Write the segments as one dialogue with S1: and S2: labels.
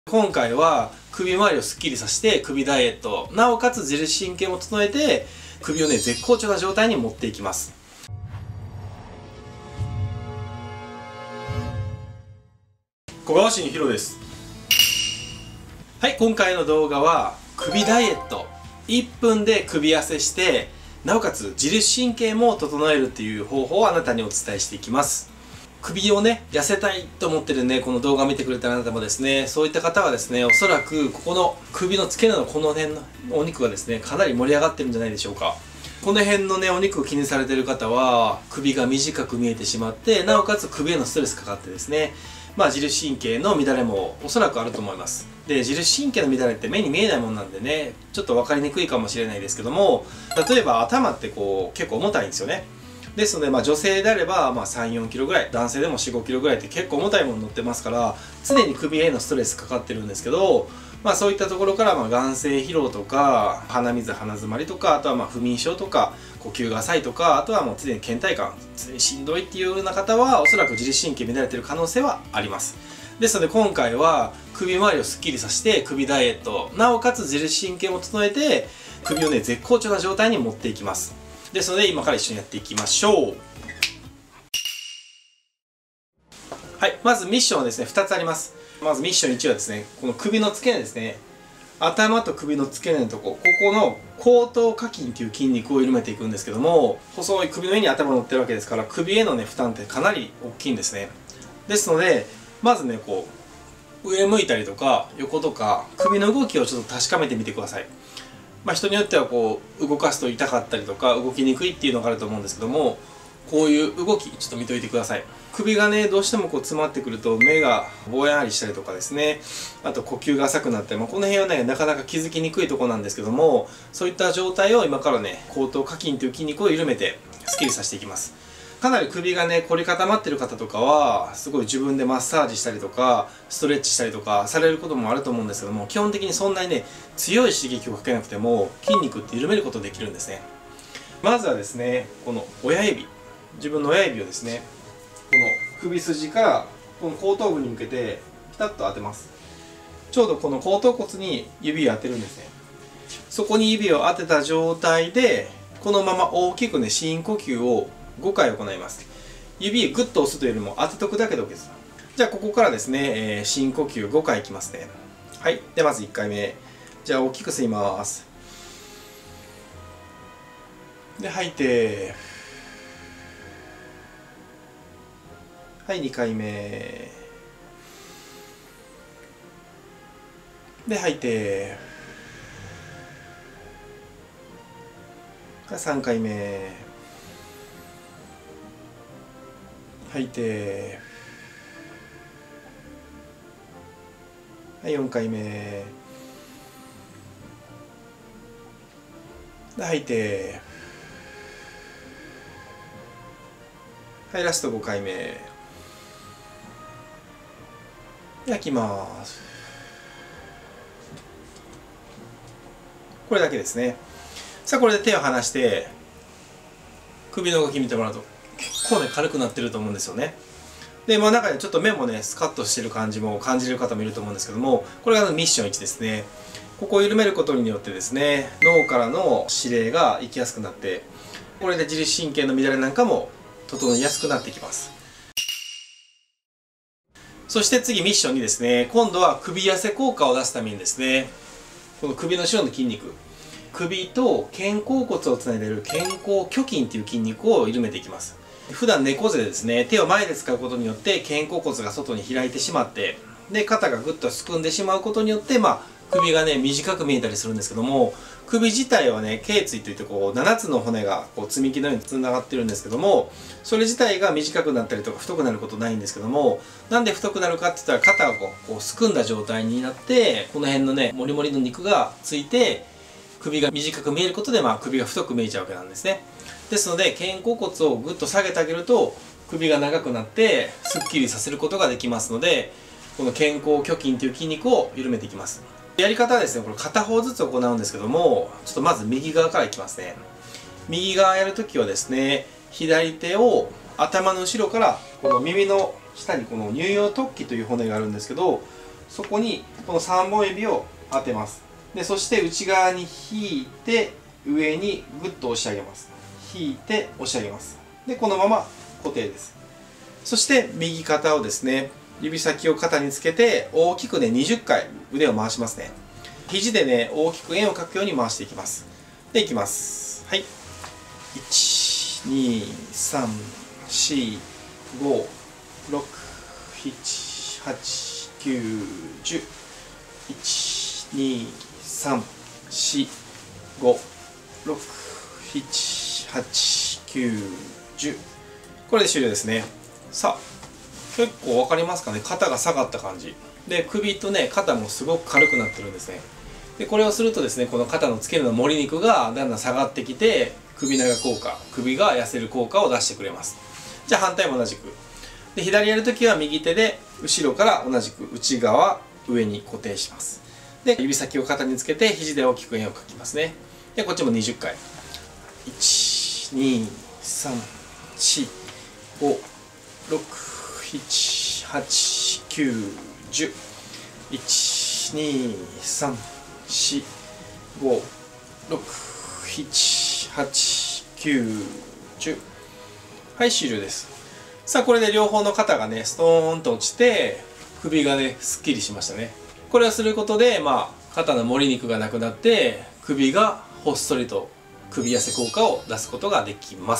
S1: 今回は首周りをスッキリさせて首ダイエット、なおかつ自律神経も整えて首をね絶好調な状態に持っていきます。小川市にひろです。はい、今回の動画は首ダイエット、1分で首痩せしてなおかつ自律神経も整えるっていう方法をあなたにお伝えしていきます。首をね痩せたいと思ってるねこの動画を見てくれたあなたもですね、そういった方はですね、おそらくここの首の付け根のこの辺のお肉がですねかなり盛り上がってるんじゃないでしょうか。この辺のねお肉を気にされてる方は首が短く見えてしまって、なおかつ首へのストレスかかってですね、自律神経の乱れもおそらくあると思います。で、自律神経の乱れって目に見えないもんなんでね、ちょっと分かりにくいかもしれないですけども、例えば頭ってこう結構重たいんですよね。ですので、女性であれば3、4キロぐらい、男性でも4、5キロぐらいって結構重たいもの乗ってますから、常に首へのストレスかかってるんですけど、そういったところから眼性疲労とか鼻水鼻詰まりとか、あとは不眠症とか呼吸が浅いとか、あとはもう常に倦怠感、常にしんどいっていうような方はおそらく自律神経乱れてる可能性はあります。ですので今回は首周りをスッキリさせて首ダイエット、なおかつ自律神経も整えて首をね絶好調な状態に持っていきます。ですので今から一緒にやっていきましょう。はい、まずミッションはですね2つあります。まずミッション1はですね、この首の付け根ですね、頭と首の付け根のとここの後頭下筋という筋肉を緩めていくんですけども、細い首の上に頭乗ってるわけですから、首へのね負担ってかなり大きいんですね。ですのでまずねこう上向いたりとか横とか首の動きをちょっと確かめてみてください。人によってはこう動かすと痛かったりとか動きにくいっていうのがあると思うんですけども、こういう動きちょっと見といてください。首がねどうしてもこう詰まってくると目がぼやりしたりとかですね、あと呼吸が浅くなって、この辺はねなかなか気づきにくいところなんですけども、そういった状態を今からね後頭下筋という筋肉を緩めてスッキリさせていきます。かなり首がね凝り固まってる方とかはすごい自分でマッサージしたりとかストレッチしたりとかされることもあると思うんですけども、基本的にそんなにね強い刺激をかけなくても筋肉って緩めることできるんですね。まずはですね、この親指、自分の親指をですねこの首筋からこの後頭部に向けてピタッと当てます。ちょうどこの後頭骨に指を当てるんですね。そこに指を当てた状態でこのまま大きくね深呼吸を5回行います。指グッと押すというよりも当てとくだけで OK です。じゃあここからですね、深呼吸5回いきますね。はい、でまず1回目、じゃあ大きく吸います。で吐いて、はい、2回目で吐いて、3回目吐いて、はい、4回目で吐いて、はい、ラスト5回目で吐きます。これだけですね。さあこれで手を離して首の動き見てもらうと結構ね軽くなってると思うんですよね。で中でちょっと目もねスカッとしてる感じも感じる方もいると思うんですけども、これがミッション1ですね。ここを緩めることによってですね、脳からの指令が行きやすくなって、これで自律神経の乱れなんかも整いやすくなってきます。そして次ミッション2ですね。今度は首痩せ効果を出すためにですね、この首の後ろの筋肉、首と肩甲骨をつないでいる肩甲虚筋という筋肉を緩めていきます。普段猫背でですね手を前で使うことによって肩甲骨が外に開いてしまって、で肩がぐっとすくんでしまうことによって首がね短く見えたりするんですけども、首自体はね頸椎といってこう7つの骨がこう積み木のようにつながってるんですけども、それ自体が短くなったりとか太くなることないんですけども、なんで太くなるかって言ったら肩がこうすくんだ状態になって、この辺のねモリモリの肉がついて首が短く見えることで首が太く見えちゃうわけなんですね。ですので肩甲骨をぐっと下げてあげると首が長くなってすっきりさせることができますので、この肩甲虚筋という筋肉を緩めていきます。やり方はですね、これ片方ずつ行うんですけども、ちょっとまず右側からいきますね。右側やるときはですね、左手を頭の後ろからこの耳の下にこの乳葉突起という骨があるんですけど、 そこにこの3本指を当てます。でそして内側に引いて上にグッと押し上げます。引いて押し上げます。でこのまま固定です。そして右肩をですね、指先を肩につけて大きくね20回腕を回しますね。肘でね大きく円を描くように回していきます。でいきます。はい、1、2、3、4、5、6、7、8、9、10、1、2、3、4、5、6、7、8、9、10。これで終了ですね。さあ、結構分かりますかね。肩が下がった感じで、首とね肩もすごく軽くなってるんですね。でこれをするとですね、この肩の付け根のもり肉がだんだん下がってきて、首長効果、首が痩せる効果を出してくれます。じゃあ反対も同じくで、左やるときは右手で後ろから同じく内側上に固定します。で指先を肩につけて肘で大きく円を描きますね。でこっちも20回、1、2、3、4、5、6、7、8、9、10、1、2、3、4、5、6、7、8、9、10。はい、終了です。さあこれで両方の肩がねストーンと落ちて、首がねすっきりしましたね。これをすることで肩のもり肉がなくなって首がほっそりと首痩せ効果を出すことができます。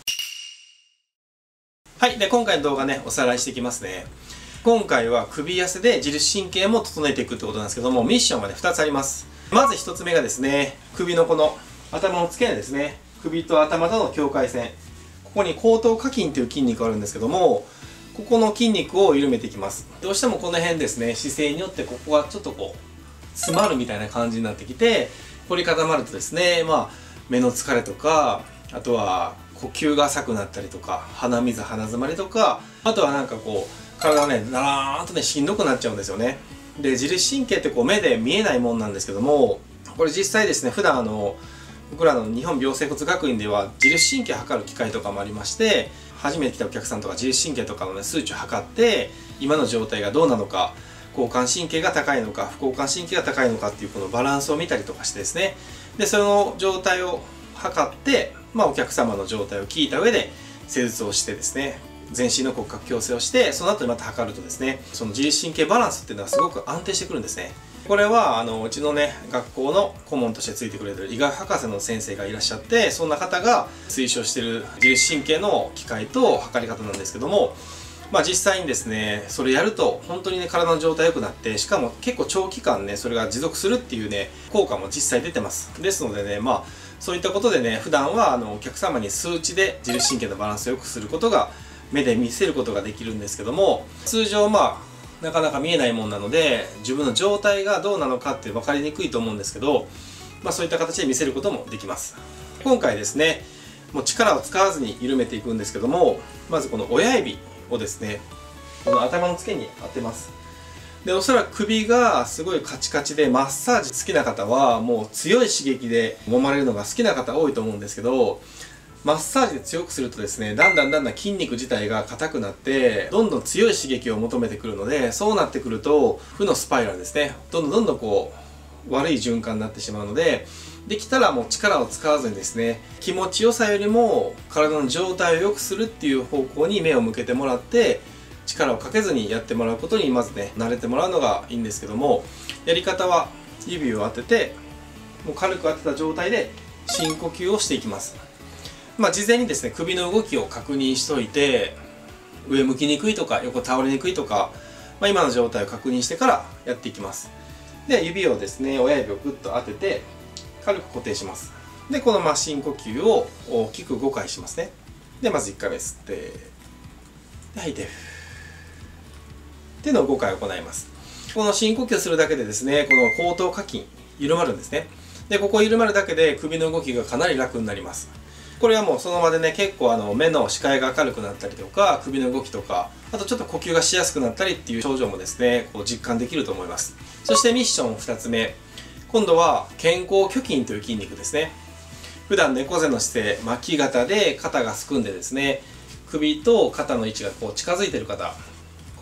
S1: はい、で今回の動画ねおさらいしていきますね。今回は首痩せで自律神経も整えていくってことなんですけども、ミッションはね2つあります。まず1つ目がですね、首のこの頭の付け根ですね。首と頭との境界線、ここに後頭下筋という筋肉があるんですけども、ここの筋肉を緩めていきます。どうしてもこの辺ですね、姿勢によってここがちょっとこう詰まるみたいな感じになってきて、凝り固まるとですね、目の疲れとか、あとは呼吸が浅くなったりとか、鼻水鼻詰まりとか、あとはなんかこう体がねだらーんとねしんどくなっちゃうんですよね。で自律神経ってこう目で見えないもんなんですけども、これ実際ですね、普段僕らの日本病生活学院では自律神経を測る機械とかもありまして、初めて来たお客さんとか自律神経とかの、ね、数値を測って今の状態がどうなのか、交感神経が高いのか副交感神経が高いのかっていうこのバランスを見たりとかしてですね、でその状態を測って、お客様の状態を聞いた上で施術をしてですね、全身の骨格矯正をして、その後にまた測るとですね、その自律神経バランスっていうのはすごく安定してくるんですね。これはうちのね学校の顧問としてついてくれてる医学博士の先生がいらっしゃって、そんな方が推奨している自律神経の機械と測り方なんですけども、実際にですねそれやると本当にね体の状態良くなって、しかも結構長期間ねそれが持続するっていうね効果も実際出てます。ですのでね、そういったことでね、普段はお客様に数値で自律神経のバランスを良くすることが、目で見せることができるんですけども、通常なかなか見えないもんなので、自分の状態がどうなのかって分かりにくいと思うんですけど、そういった形で見せることもできます。今回ですね、もう力を使わずに緩めていくんですけども、まずこの親指をですね、この頭の付けに当てます。でおそらく首がすごいカチカチでマッサージ好きな方はもう強い刺激で揉まれるのが好きな方多いと思うんですけど、マッサージで強くするとですね、だんだん筋肉自体が硬くなってどんどん強い刺激を求めてくるので、そうなってくると負のスパイラルですね、どんどんこう悪い循環になってしまうので、できたらもう力を使わずにですね、気持ちよさよりも体の状態を良くするっていう方向に目を向けてもらって、力をかけずにやってもらうことにまずね慣れてもらうのがいいんですけども、やり方は指を当てて、もう軽く当てた状態で深呼吸をしていきます。事前にですね首の動きを確認しといて、上向きにくいとか横倒れにくいとか、今の状態を確認してからやっていきます。で指をですね、親指をグッと当てて軽く固定します。でこの深呼吸を大きく5回しますね。でまず1回目吸って、で吐いてっていうのを5回行います。この深呼吸するだけでですね、この後頭下筋緩まるんですね。でここ緩まるだけで首の動きがかなり楽になります。これはもうその場でね、結構目の視界が明るくなったりとか、首の動きとか、あとちょっと呼吸がしやすくなったりっていう症状もですねこう実感できると思います。そしてミッション2つ目、今度は肩甲虚筋という筋肉ですね。普段猫背の姿勢、巻き肩で肩がすくんでですね、首と肩の位置がこう近づいている方、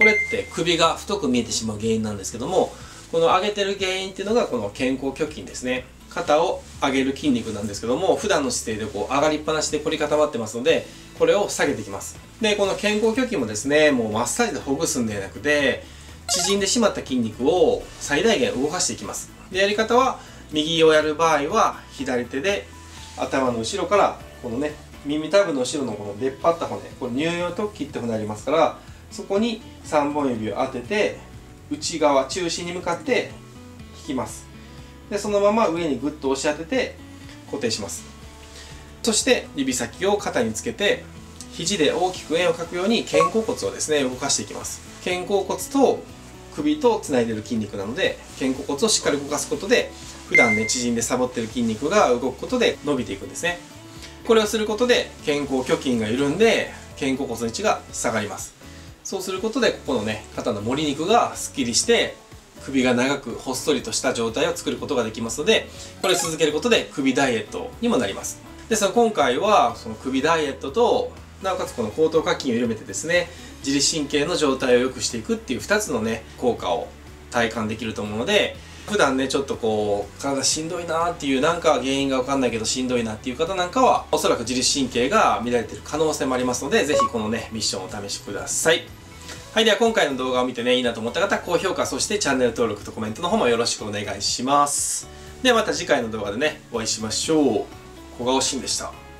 S1: これって首が太く見えてしまう原因なんですけども、この上げてる原因っていうのがこの肩甲虚筋ですね。肩を上げる筋肉なんですけども、普段の姿勢でこう上がりっぱなしで凝り固まってますので、これを下げていきます。で、この肩甲虚筋もですね、もうマッサージでほぐすんではなくて、縮んでしまった筋肉を最大限動かしていきます。で、やり方は、右をやる場合は左手で頭の後ろからこのね、耳たぶの後ろのこの出っ張った骨、これ乳葉突起って骨ありますから、そこに3本指を当てて内側中心に向かって引きます。でそのまま上にグッと押し当てて固定します。そして指先を肩につけて肘で大きく円を描くように肩甲骨をですね動かしていきます。肩甲骨と首とつないでる筋肉なので、肩甲骨をしっかり動かすことで普段ね縮んでサボってる筋肉が動くことで伸びていくんですね。これをすることで肩甲虚筋が緩んで肩甲骨の位置が下がります。そうすることでここのね肩のもり肉がすっきりして首が長くほっそりとした状態を作ることができますので、これを続けることで首ダイエットにもなります。ですが今回はその首ダイエットとなおかつこの後頭下筋を緩めてですね、自律神経の状態を良くしていくっていう2つのね効果を体感できると思うので、普段ねちょっとこう体しんどいなーっていう、なんか原因が分かんないけどしんどいなっていう方なんかはおそらく自律神経が乱れてる可能性もありますので、是非このねミッションをお試しください。はい、では今回の動画を見てねいいなと思った方、高評価、そしてチャンネル登録とコメントの方もよろしくお願いします。ではまた次回の動画でねお会いしましょう。小顔シンでした。